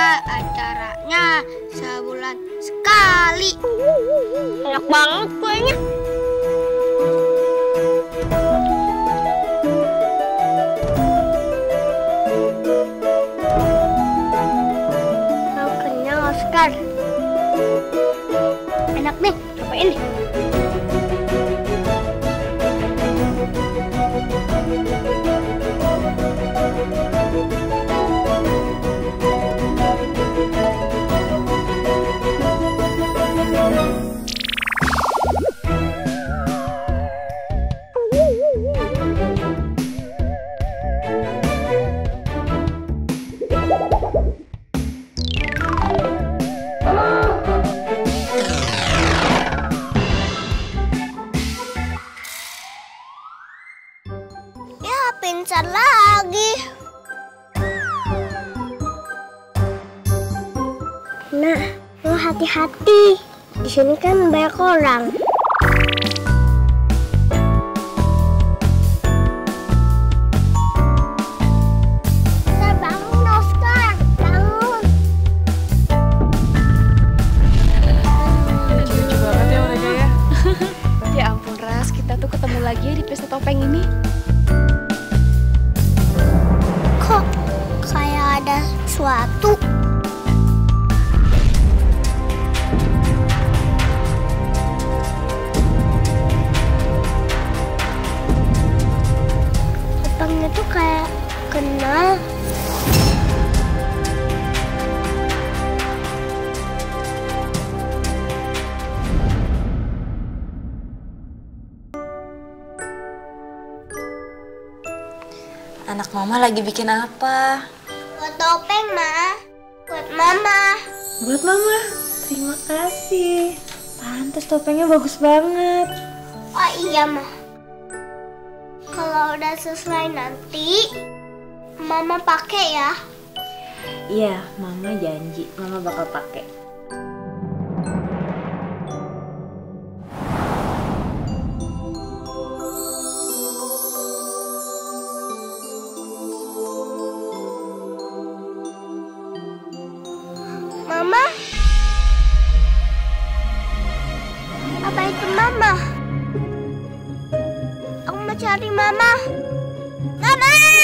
acaranya sebulan sekali. Enak banget kuenya. Mau kenyang, Oscar. Enak nih, cobain nih. Ya, pingsan lagi. Nah, lo hati-hati. Di sini kan banyak orang. Oscar, bangun, Oscar. Bangun. Lucu banget ya mereka ya. Ya ampun Ras, kita tuh ketemu lagi ya di pesta topeng ini. Kok kayak ada sesuatu? Topengnya tuh kayak kenal. Anak mama lagi bikin apa? Buat topeng, Ma. Buat Mama. Buat mama. Terima kasih. Pantes topengnya bagus banget. Oh iya, Ma. Kalau udah selesai nanti, Mama pakai ya. Iya, mama janji. Mama bakal pakai. Mama? Apa itu Mama? Aku mau cari Mama. Mama!